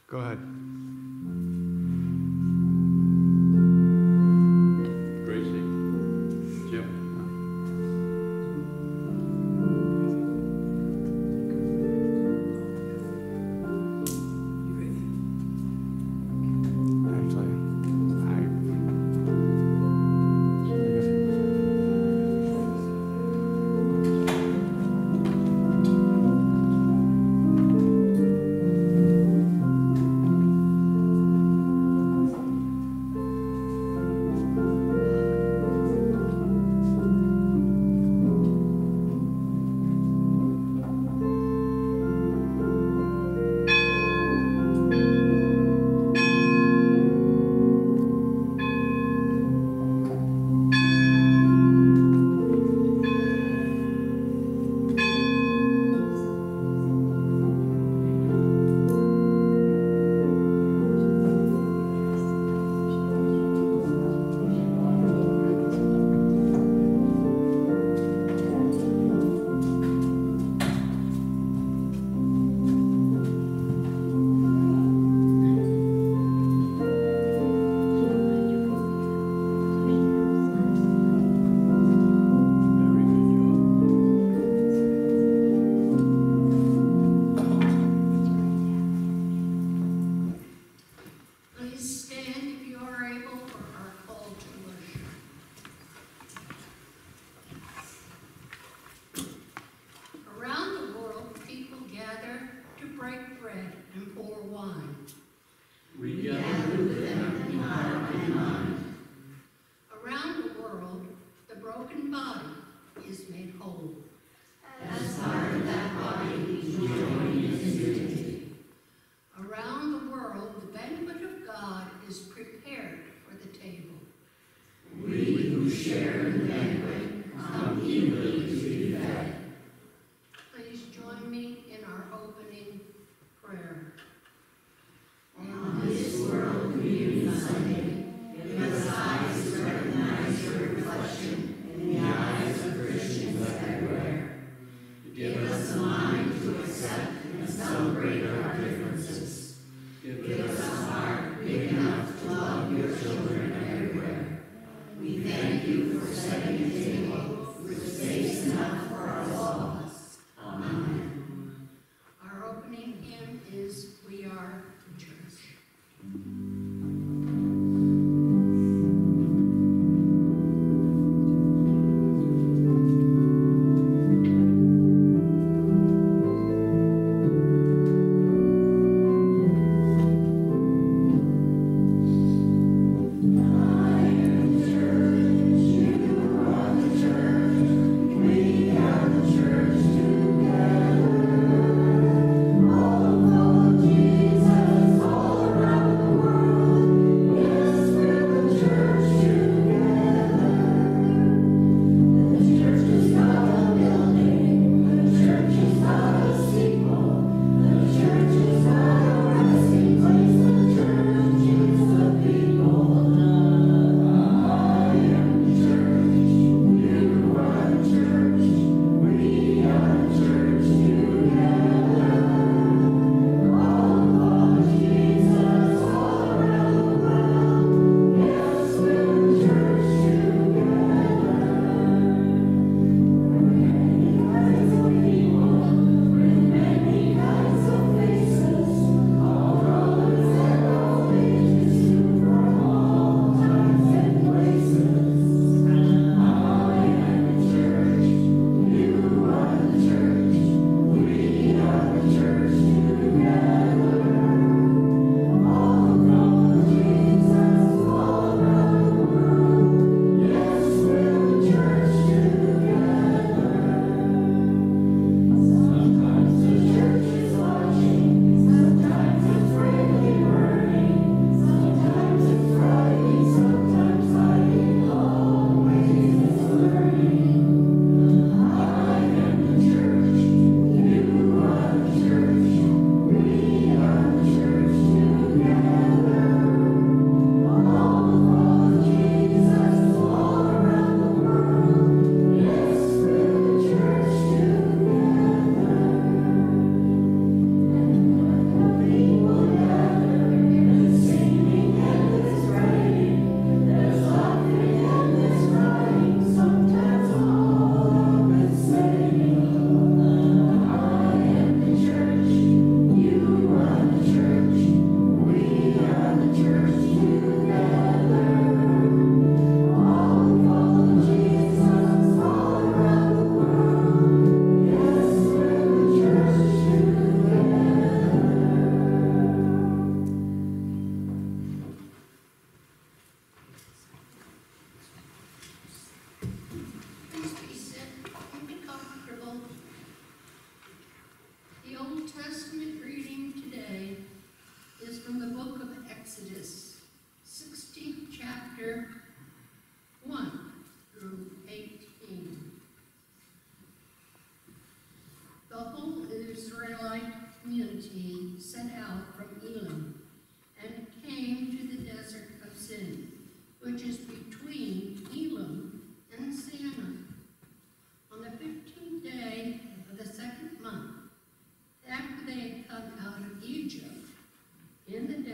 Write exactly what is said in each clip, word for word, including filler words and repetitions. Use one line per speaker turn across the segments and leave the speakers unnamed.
Go ahead.
Gracie. Jim.
All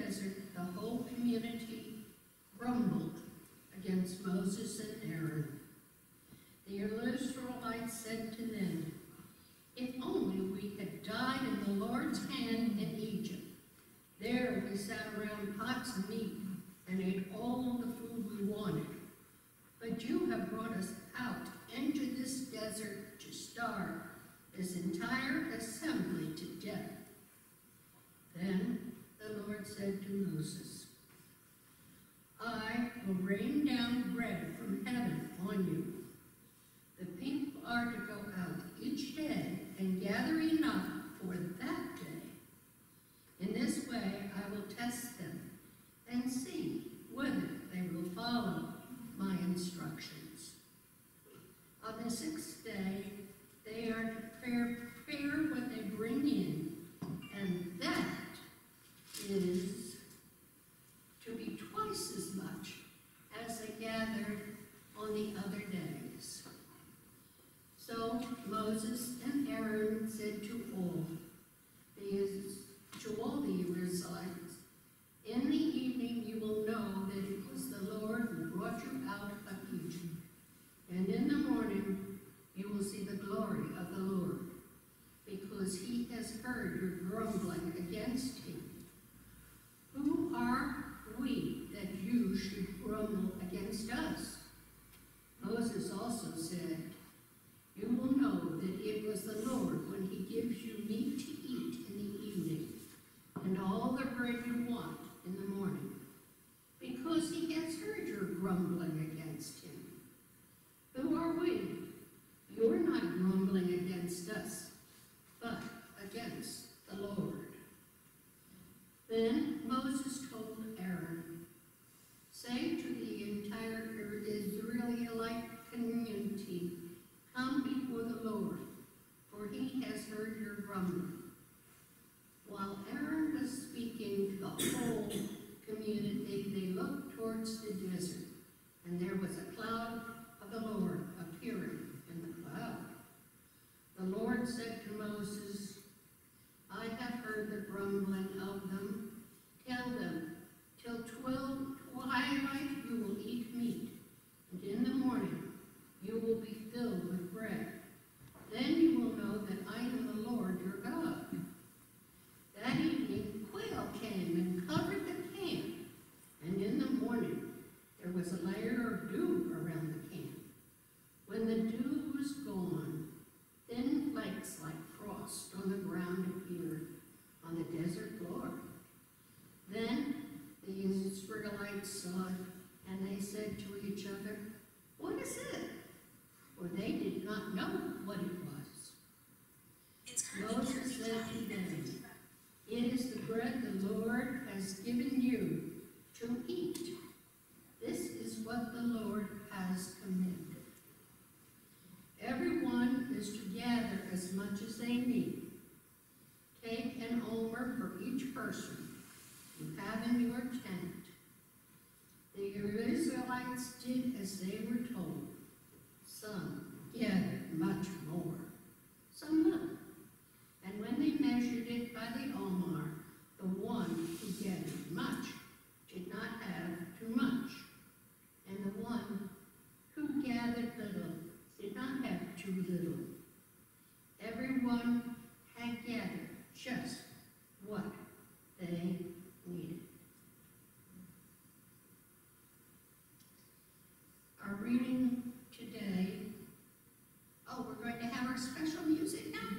desert, the whole community grumbled against Moses and Aaron. The Israelites said to them, "If only we had died in the Lord's hand in Egypt. There we sat around pots of meat and ate all the food we wanted. But you have brought us out into this desert to starve this entire assembly to death." Then the Lord said to Moses, "I will rain down bread from heaven on you. The people are to go out each day and gather enough for that day. In this way I will test them and see whether they will follow my instructions. On the sixth day, they are to prepare what they bring in, and that is to be twice as much as they gathered on the other days." So Moses and Aaron said to all, these, to all the Israelites, "In the evening you will know that it was the Lord who brought you out of Egypt. And in the morning you will see the glory of the Lord, because he has heard your grumbling against him. Who are we that you should grumble against us?" Moses also said, "You will know that it was the Lord when he gives you meat to eat in the evening, and all the bread you want in the morning, because he has heard your grumbling against him. Who are we? You're not grumbling against us, but against the Lord." Then Moses told Aaron, "Say to the entire Israelite community, 'Come before the Lord, for he has heard your grumbling.'" While Aaron was speaking to the whole community, they looked towards the desert, and there was a cloud of the Lord appearing in the cloud. The Lord said to Moses, "I have heard the grumbling of them. Tell them, till twelve twilight you will eat meat, and in the morning you will be filled with bread. Then you will know that I am the Lord your God." That evening quail came and covered the camp, and in the morning there was a layer of dew around the camp. When the dew was gone, thin flakes like frost on the ground appeared on the desert floor. Then the Israelites saw it, and they said to each other, "What is it?" For they did not know what it was. Moses said to them, "It is the bread the Lord has given you to eat. This is what the Lord has commanded. Everyone is to gather as much as they need. Take an omer for each person you have in your tent." The Israelites did as they were told. Some gathered much more, some little. And when they measured it by the omer, the one who gathered much did not have too much, and the one who gathered little did not have too little. Everyone had gathered just what they needed. Our reading today, oh, we're going to have our special music now?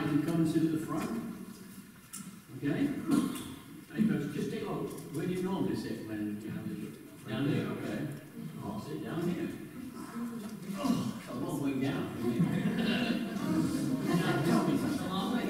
like to come to the front? Okay? Hey, folks, just take a look. Where do you normally sit when you have the... Down there, okay. I'll sit down here. Oh, it's a long way down. Now, tell me, that's a long way.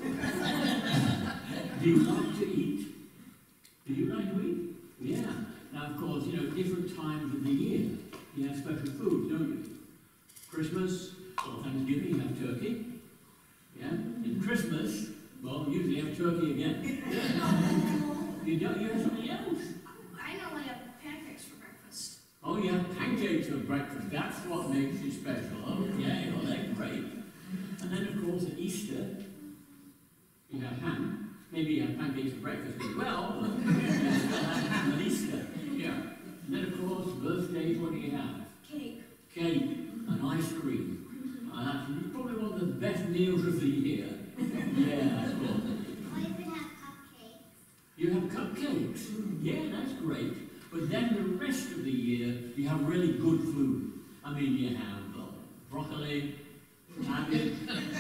Do you like to eat? Do you like to eat? Yeah. Now, of course, you know, different times of the year, you have special foods, don't you? Christmas, or Thanksgiving, you have turkey. Yeah? In Christmas, well, usually you have turkey again. You don't, you have something else.
I normally have pancakes for breakfast.
Oh, you have pancakes for breakfast. That's what makes you special. Okay, well, they're great. And then, of course, at Easter, you have ham. Maybe you have pancakes for breakfast as well, but you still have ham at Easter. Yeah. And then, of course, birthdays, what do you have?
Cake.
Cake and ice cream. And that's probably one of the best meals of the year. Yeah, that's what.
I even have cupcakes.
You have cupcakes. Yeah, that's great. But then the rest of the year, you have really good food. I mean, you have uh, broccoli, cabbage,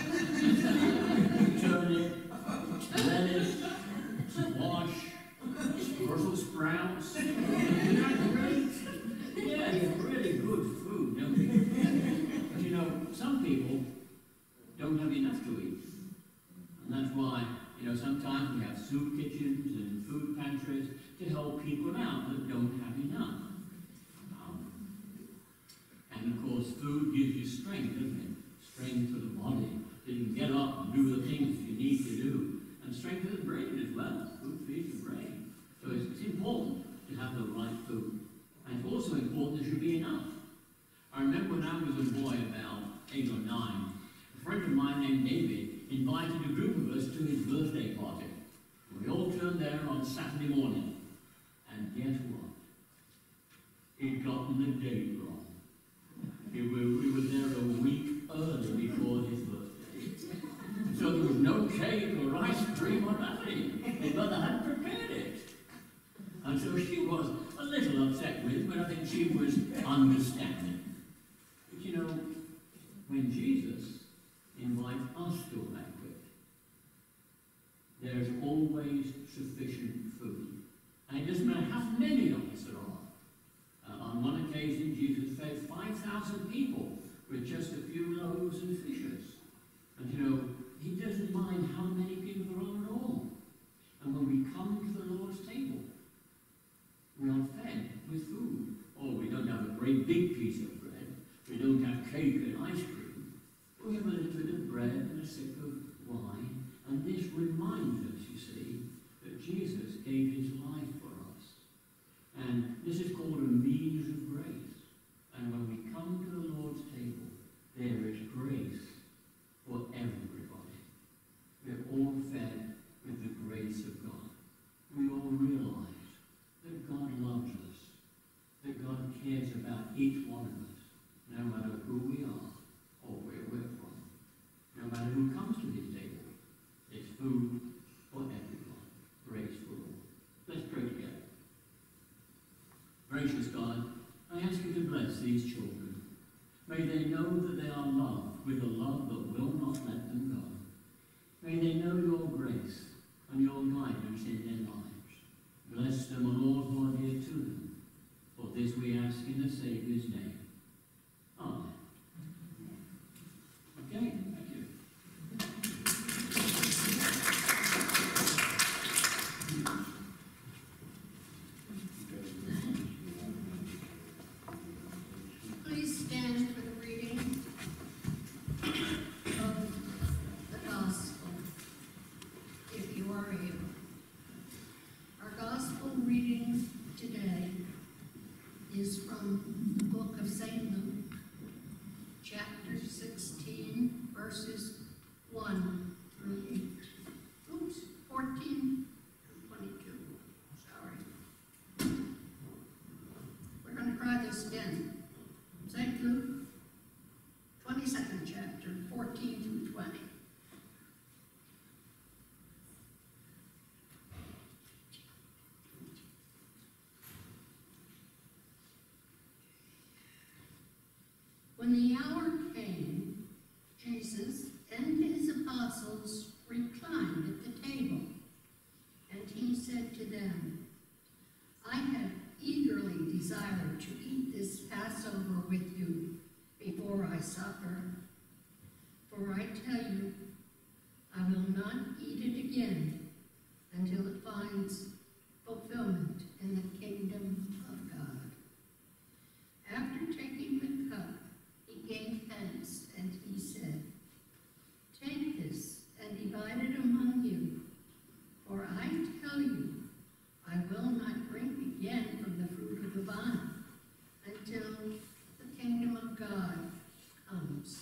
turnip, lettuce, squash, Brussels sprouts. Isn't that great? Yeah, you have really good food, don't you? But you know, some people don't have enough to eat. And that's why, you know, sometimes we have soup kitchens and food pantries to help people out that don't have enough. Um, and of course, food gives you strength, doesn't it? Strength for the body, so you can get up and do the things you need to do. And strength for the brain as well. Food feeds the brain. So it's, it's important to have the right food. And it's also important there should be enough. I remember when I was a boy, about eight or nine, a friend of mine named David invited a group of us to his birthday party. We all turned there on Saturday morning. And guess what? He'd gotten the date wrong. We were, we were there a week early before his birthday. So there was no cake or ice cream or nothing. His mother hadn't prepared it. And so she was a little upset with him, but I think she was understanding. But you know, when Jesus invites us to a banquet, there's always sufficient food. And it doesn't matter how many of us there are. Uh, on one occasion, Jesus fed five thousand people with just a few loaves and fishes. And you know, he doesn't mind how many people there are at all. And when we come to the Lord's table, we are fed with food. Oh, we don't have a great big piece of bread. We don't have cake and ice cream. We have a little bit of bread and a sip of wine. And this reminds us, you see, that Jesus gave his life for us. And this is called a means of grace. And when we come to the Lord's table, there is grace for everybody. We're all fed with the grace of God. We all realize that God loves us, that God cares about each one of us, no matter who we are or where we're from, no matter who comes to his table. It's food for everyone, grace for all. Let's pray together. Gracious God, I ask you to bless these children. May they know that they are loved with a love that will not let them go. May they know your grace and your guidance in their lives. Bless them, O Lord, who are dear to them. For this we ask in the Saviour's name. Amen. Okay, thank you.
Please stand for the reading of the Gospel, if you are able. Our Gospel reading today is from the book of my supper. For I tell you, I will not eat it again until it finds fulfillment in the kingdom of God." After taking the cup, he gave thanks, and he said, "Take this and divide it among you. For I tell you, I will not drink again from the fruit of the vine until the kingdom of God comes."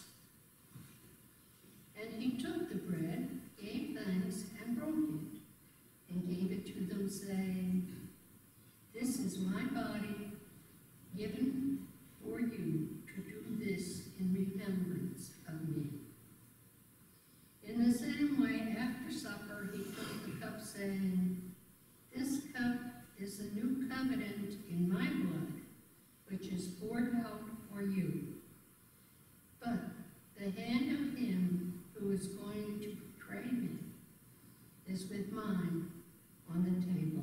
And he took the bread, gave thanks, and broke it, and gave it to them, saying, "This is my body, given for you. To do this in remembrance of me." In the same way, after supper, he took the cup, saying, "This cup is the new covenant in my blood, which is poured out for you. But the hand of him who is going to betray me is with mine on the table."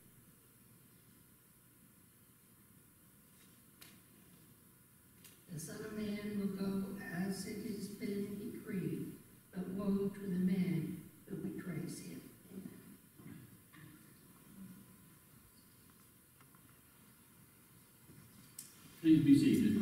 The Son of Man will go as it has been decreed, but woe to the man who betrays him. Amen.
Please be seated.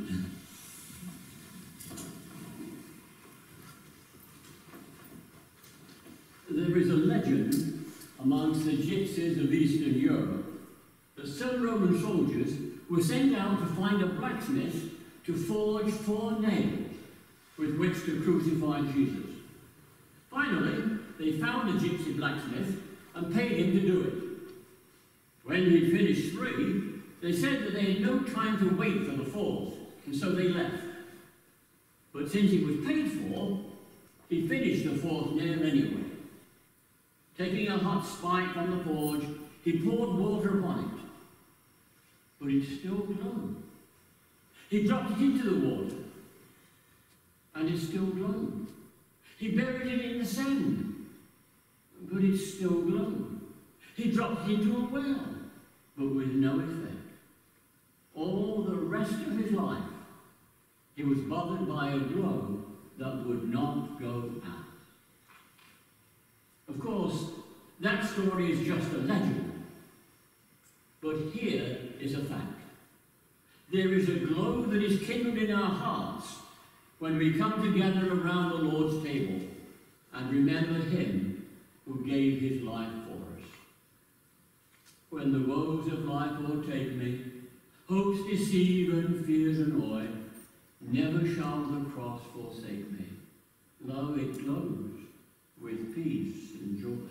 There is a legend amongst the gypsies of Eastern Europe that some Roman soldiers were sent out to find a blacksmith to forge four nails with which to crucify Jesus. Finally, they found a gypsy blacksmith and paid him to do it. When he'd finished three, they said that they had no time to wait for the fourth, and so they left. But since he was paid for, he finished the fourth nail anyway. Taking a hot spike from the forge, he poured water upon it, but it still glowed. He dropped it into the water, and it still glowed. He buried it in the sand, but it still glowed. He dropped it into a well, but with no effect. All the rest of his life, he was bothered by a glow that would not go out. Of course, that story is just a legend, but here is a fact. There is a glow that is kindled in our hearts when we come together around the Lord's table and remember him who gave his life for us. When the woes of life o'ertake me, hopes deceive and fears annoy, never shall the cross forsake me. Lo, it glows with peace and joy.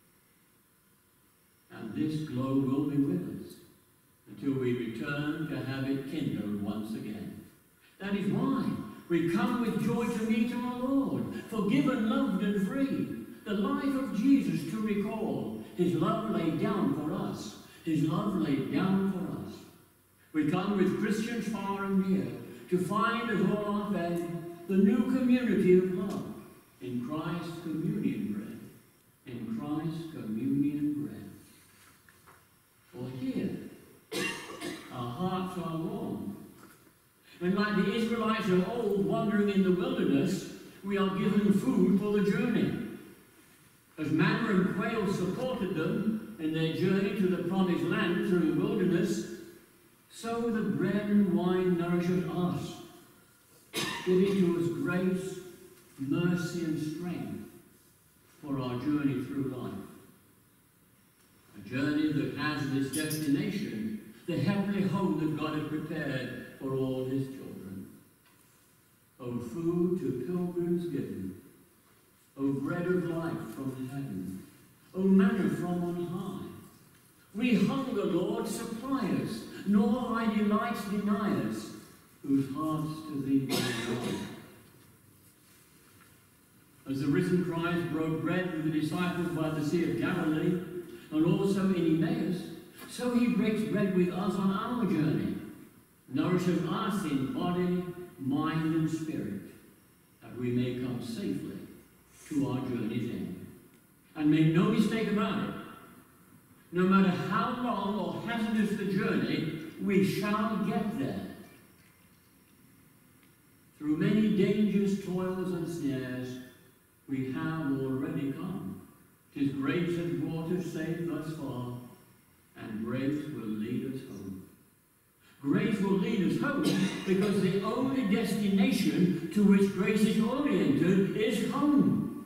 And this glow will be with us until we return to have it kindled once again. That is why we come with joy to meet our Lord, forgiven, loved, and free. The life of Jesus to recall, his love laid down for us, his love laid down for us. We come with Christians far and near to find as all our fed the new community of love in Christ's communion bread, in Christ's communion bread. For here, our hearts are warm. And like the Israelites of old wandering in the wilderness, we are given food for the journey. As manna and quail supported them in their journey to the promised land through the wilderness, so the bread and wine nourishes us, giving to us grace, mercy, and strength for our journey through life. A journey that has in its destination the heavenly home that God has prepared for all his children. O food to pilgrims given, O bread of life from heaven, O manna from on high. We hunger, Lord, supply us, nor thy delights deny us, whose hearts to thee belong. As the risen Christ broke bread with the disciples by the Sea of Galilee, and also in Emmaus, so he breaks bread with us on our journey, nourishes us in body, mind, and spirit, that we may come safely to our journey's end. And make no mistake about it, no matter how long or hazardous the journey, we shall get there. Through many dangers, toils, and snares, we have already come. 'Tis grace has brought us safe thus far, and grace will lead us home. Grace will lead us home because the only destination to which grace is oriented is home.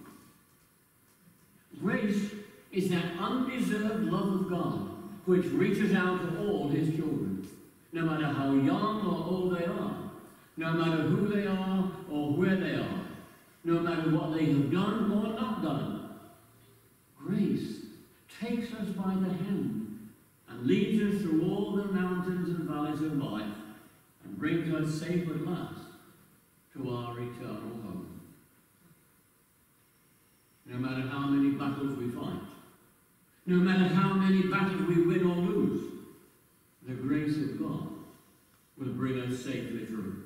Grace is that undeserved love of God which reaches out to all his children, no matter how young or old they are, no matter who they are or where they are, no matter what they have done or not done. Grace takes us by the hand and leads us through all the mountains and valleys of life and brings us safe at last to our eternal home. No matter how many battles we fight, no matter how many battles we win or lose, the grace of God will bring us safely through.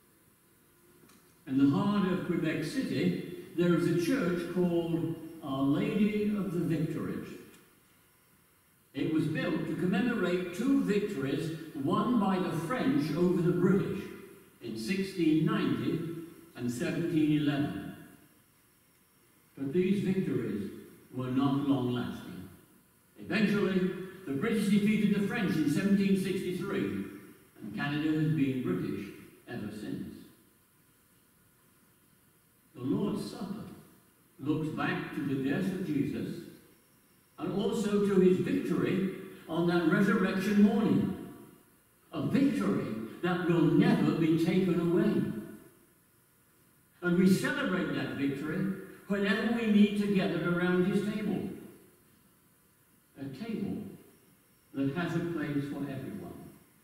In the heart of Quebec City, there is a church called Our Lady of the Victories. It was built to commemorate two victories won by the French over the British in sixteen ninety and seventeen eleven. But these victories were not long-lasting. Eventually, the British defeated the French in seventeen sixty-three, and Canada has been British ever since. The Lord's Supper looks back to the death of Jesus and also to his victory on that resurrection morning. A victory that will never be taken away. And we celebrate that victory whenever we meet together around his table. A table that has a place for everyone.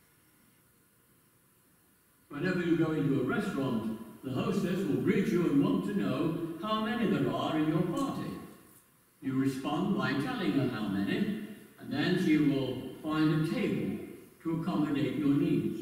Whenever you go into a restaurant, the hostess will greet you and want to know how many there are in your party. You respond by telling her how many, and then she will find a table to accommodate your needs.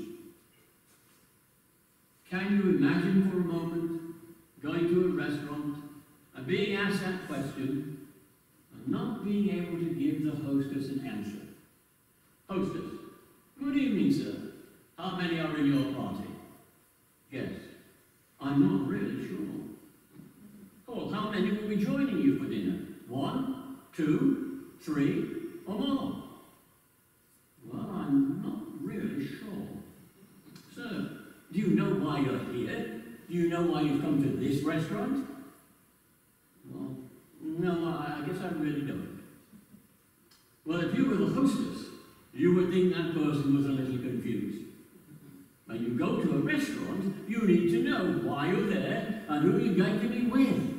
Can you imagine for a moment going to a restaurant and being asked that question and not being able to give the hostess an answer? Hostess, good evening, sir. How many are in your party? Yes. I'm not really sure. Oh, how many will be joining you for dinner? One, two, three, or more? Well, I'm not really sure. Sir, do you know why you're here? Do you know why you've come to this restaurant? Well, no, I guess I really don't. Well, if you were the hostess, you would think that person was a little confused. When you go to a restaurant, you need to know why you're there and who you're going to be with.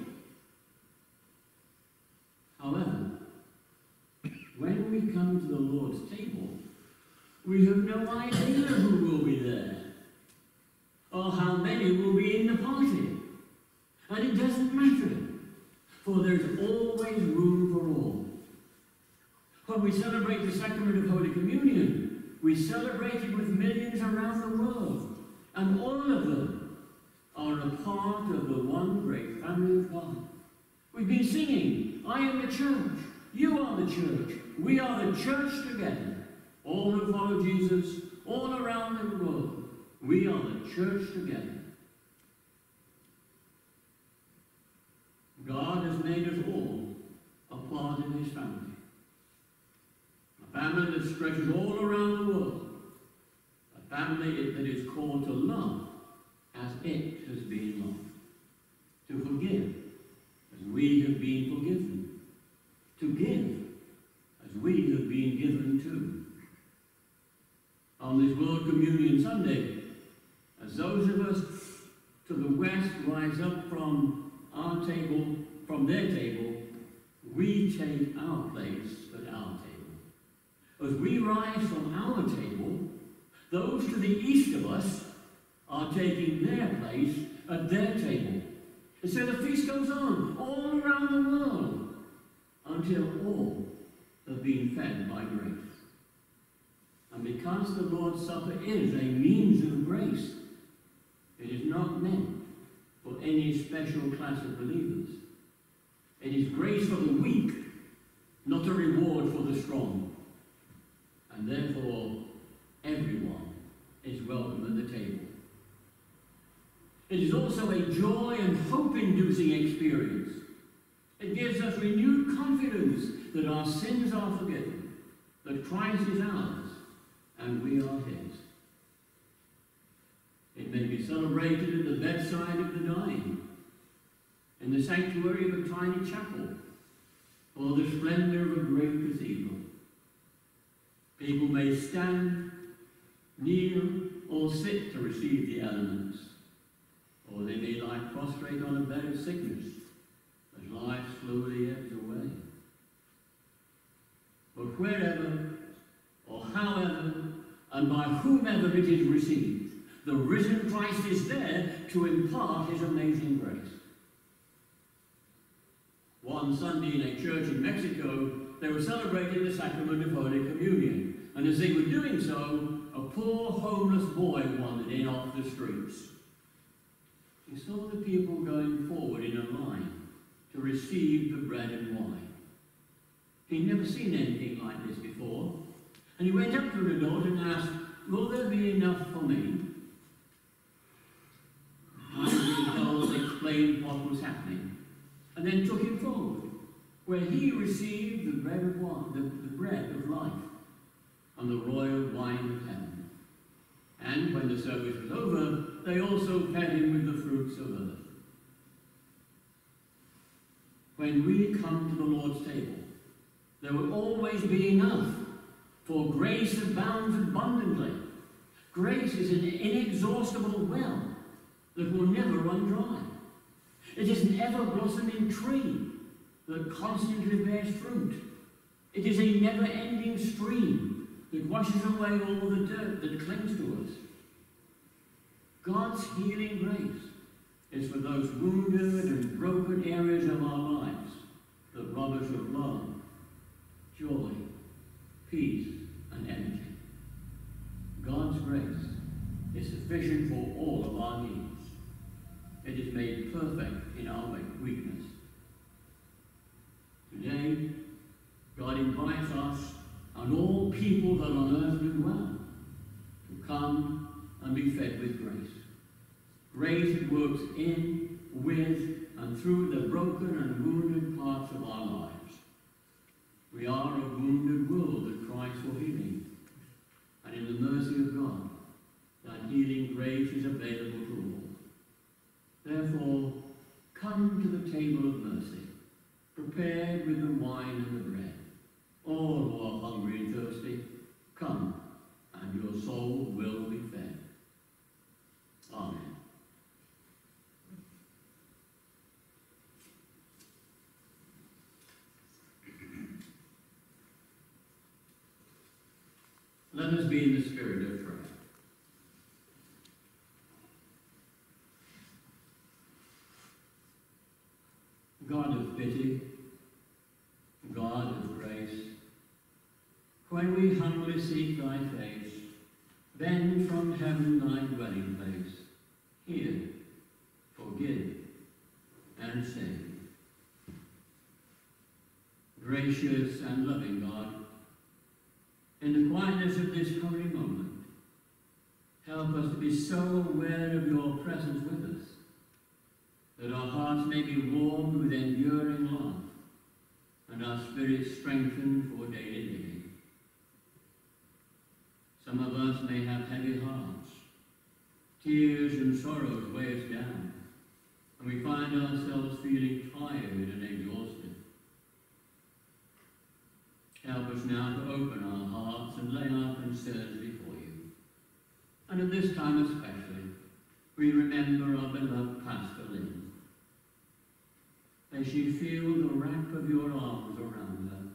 However, when we come to the Lord's table, we have no idea who will be there, or how many will be in the party. And it doesn't matter, for there's always room for all. When we celebrate the sacrament of Holy Communion, we celebrate it with millions around the world, and all of them are a part of the one great family of God. We've been singing, I am the church, you are the church, we are the church together. All who follow Jesus, all around the world, we are the church together. God has made us all a part of his family. A family that stretches all around the world. A family that is called to love as it has been loved. To forgive as we have been forgiven. To give as we have been given to. On this World Communion Sunday, as those of us to the west rise up from our table, from their table, we take our place at our table. As we rise from our table, those to the east of us are taking their place at their table. And so the feast goes on all around the world until all have been fed by grace. And because the Lord's Supper is a means of grace, it is not meant for any special class of believers. It is grace for the weak, not a reward for the strong. And therefore, everyone is welcome at the table. It is also also a joy and hope-inducing experience. It gives us renewed confidence that our sins are forgiven, that Christ is ours, and we are his. It may be celebrated at the bedside of the dying, in the sanctuary of a tiny chapel, or the splendor of a great cathedral. People may stand, kneel, or sit to receive the elements, or they may lie prostrate on a bed of sickness as life slowly ebbs away. But wherever, or however, and by whomever it is received, the risen Christ is there to impart his amazing grace. One Sunday in a church in Mexico, they were celebrating the sacrament of Holy Communion, and as they were doing so, a poor homeless boy wandered in off the streets. He saw the people going forward in a line to receive the bread and wine. He'd never seen anything like this before, and he went up to an adult and asked, "Will there be enough for me?" The adult explained what was happening, and then took him forward, where he received the bread of wine, the, the bread of life, and the royal wine of heaven. And when the service was over, they also fed him with the fruits of earth. When we come to the Lord's table, there will always be enough, for grace abounds abundantly. Grace is an inexhaustible well that will never run dry. It is an ever-blossoming tree that constantly bears fruit. It is a never-ending stream that washes away all the dirt that clings to us. God's healing grace is for those wounded and broken areas of our lives that rob us of love, joy, peace, and energy. God's grace is sufficient for all of our needs. It is made perfect in our weakness. Today, God invites us and all people that on earth do well to come and be fed with grace. Grace that works in, with, and through the broken and wounded parts of our lives. We are a wounded world that cries for healing, and in the mercy of God, that healing grace is available to all. Therefore, come to the table of mercy, prepared with the wine and the bread. All who are hungry and thirsty, come, and your soul will be fed. Amen. Let us be in the spirit of prayer. God of pity, God of grace, when we humbly seek thy face, bend from heaven thy dwelling place. Hear, forgive, and save. Gracious and loving God, in the quietness of this holy moment, help us to be so aware of your presence with us, that our hearts may be warmed with enduring love, and our spirits strengthened for daily living. Some of us may have heavy hearts. Tears and sorrows weigh us down, and we find ourselves feeling tired and exhausted. Help us now to open our hearts and lay our concerns before you. And at this time especially, we remember our beloved Pastor Lynn. May she feel the wrap of your arms around her.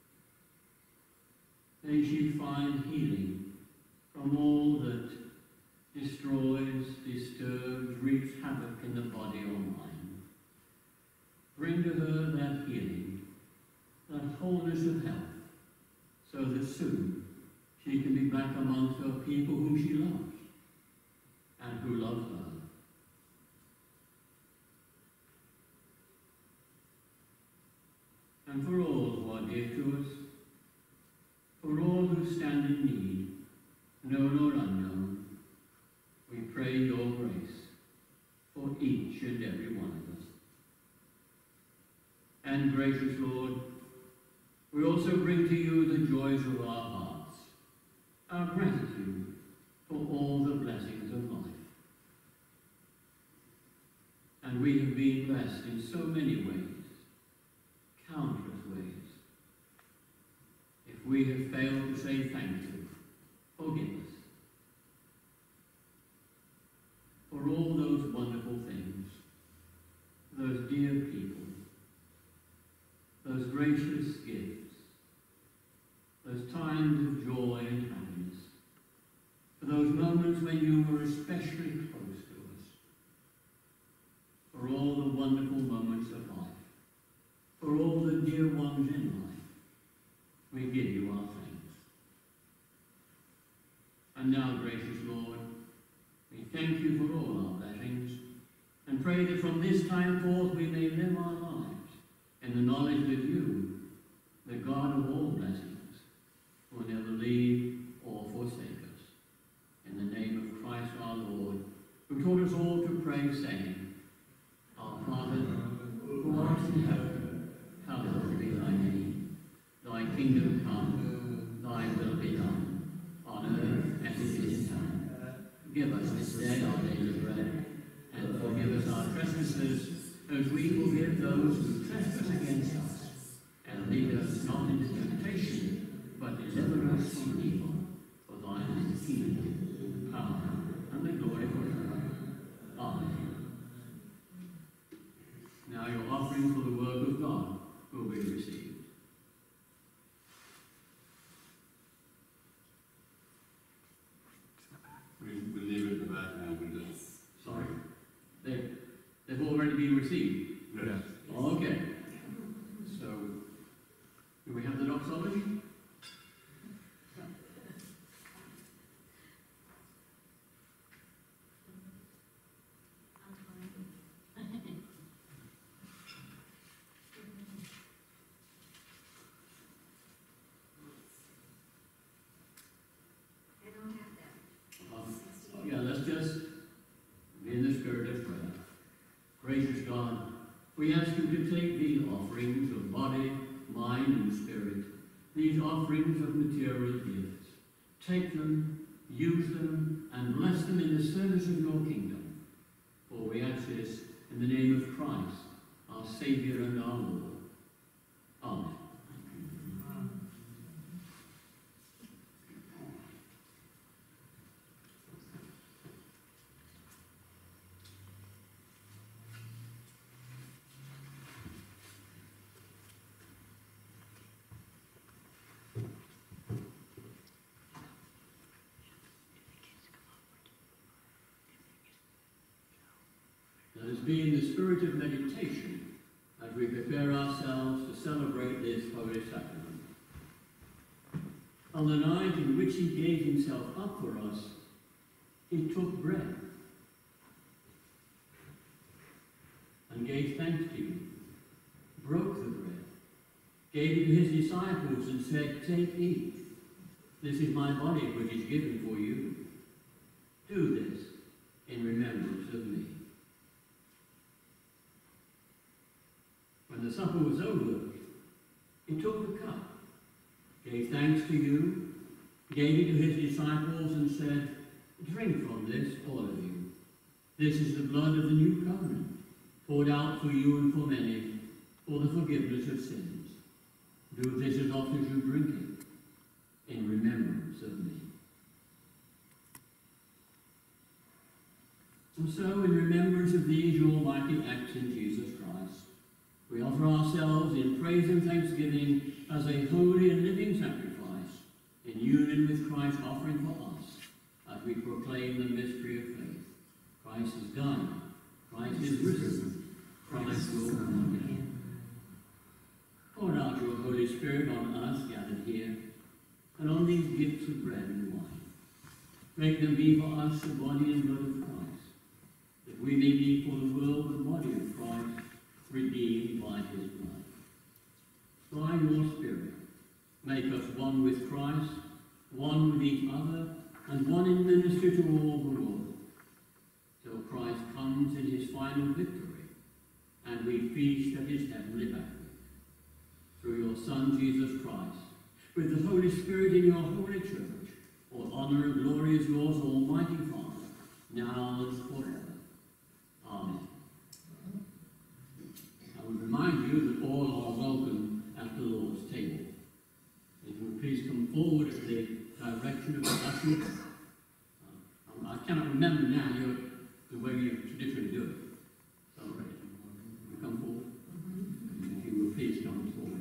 May she find healing from all that destroys, disturbs, wreaks havoc in the body or mind. Bring to her that healing, that wholeness of health, so that soon she can be back amongst her people whom she loves and who love her. And for all who are dear to us, for all who stand in need, known or unknown, we pray your grace for each also bring to you the joys of our hearts, our gratitude for all the blessings of life. And we have been blessed in so many ways, countless ways. If we have failed to say thank you, forgive us for all those wonderful things, those dear people, those gracious gifts, those times of joy and happiness, for those moments when you were especially close to us, for all the wonderful moments of life, for all the dear ones in life, we give you our thanks. And now, gracious Lord, we thank you for all our blessings, and pray that from this time forth we may live our lives in the knowledge that you, the God of all blessings, will never leave or forsake us. In the name of Christ our Lord, who taught us all to pray, saying, Our Father, who art in heaven, hallowed be thy name. Thy kingdom come, thy will be done, on earth as it is in heaven. Give us this day our daily bread, and forgive us our trespasses, as we forgive those who trespass against us. And lead us not into temptation, but deliver us from evil. For thine is the kingdom, the power, and the glory forever. Amen. Now your offering for the work of God will be received.
We, we leave it in the back now, we just.
Sorry. They, they've already been received.
Yes.
Okay. So, do we have the doxology? Um, yeah, let's just be in the spirit of prayer. Gracious God, we ask you to take these offerings of body, mind, and spirit, these offerings of material gifts. Take them, use them, and bless them in the service of your kingdom. For we ask this in the name of Christ, our Saviour and our Lord. Amen. Let us be in the spirit of meditation as we prepare ourselves to celebrate this holy sacrament. On the night in which he gave himself up for us, he took bread and gave thanks to you, broke the bread, gave it to his disciples and said, Take, eat. This is my body which is given for you. Do this in remembrance of me. When the supper was over, he took the cup, gave thanks to you, gave it to his disciples, and said, Drink from this, all of you. This is the blood of the new covenant, poured out for you and for many, for the forgiveness of sins. Do this as often as you drink it, in remembrance of me. And so, in remembrance of these your mighty acts in Jesus Christ, we offer ourselves in praise and thanksgiving as a holy and living sacrifice, in union with Christ's offering for us, as we proclaim the mystery of faith. Christ is died, Christ is risen, Christ will come again. Pour out your Holy Spirit on us gathered here, and on these gifts of bread and wine. Make them be for us the body and blood of Christ, that we may be for the world the body of Christ, redeemed by his blood. By your Spirit, make us one with Christ, one with each other, and one in ministry to all the world, till Christ comes in his final victory, and we feast at his heavenly banquet. Through your your Son, Jesus Christ, with the Holy Spirit in your holy church, all honor and glory is yours, Almighty Father, now and forever. Amen. I would remind you that all are welcome at the Lord's table. If you would please come forward at the direction of the usher. Uh, I cannot remember now your, the way you traditionally do it. So, right, you come forward. If you will please come forward.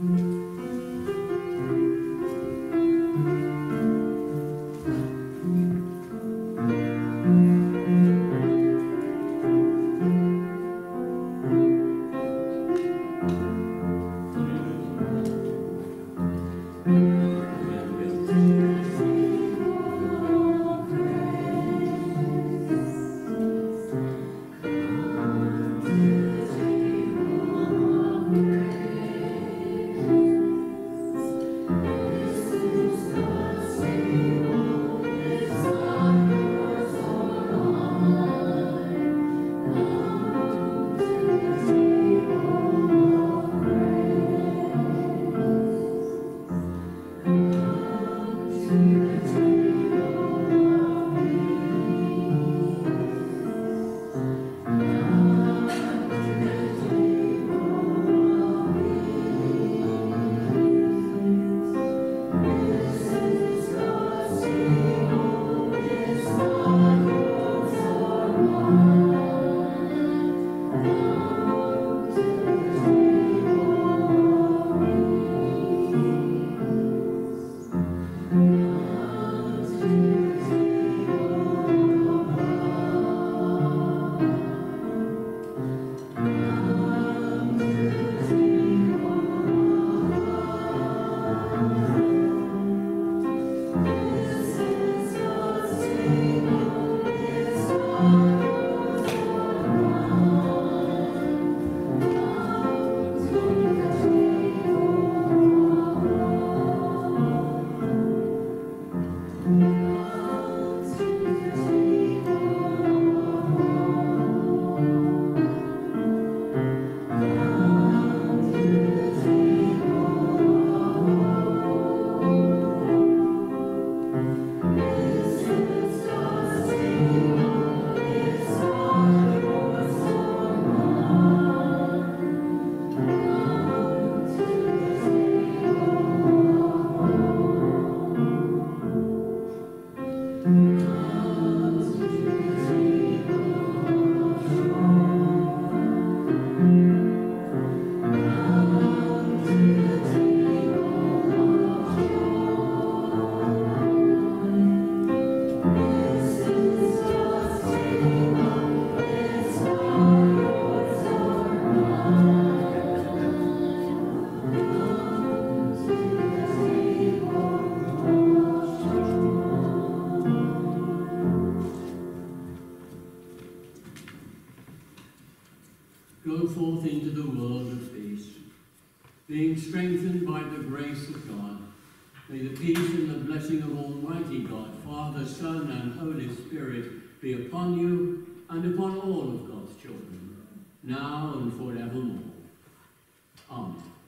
Go forth into the world of peace, being strengthened by the grace of God. May the peace and the blessing of Almighty God, Father, Son, and Holy Spirit be upon you and upon all of God's children, now and forevermore. Amen.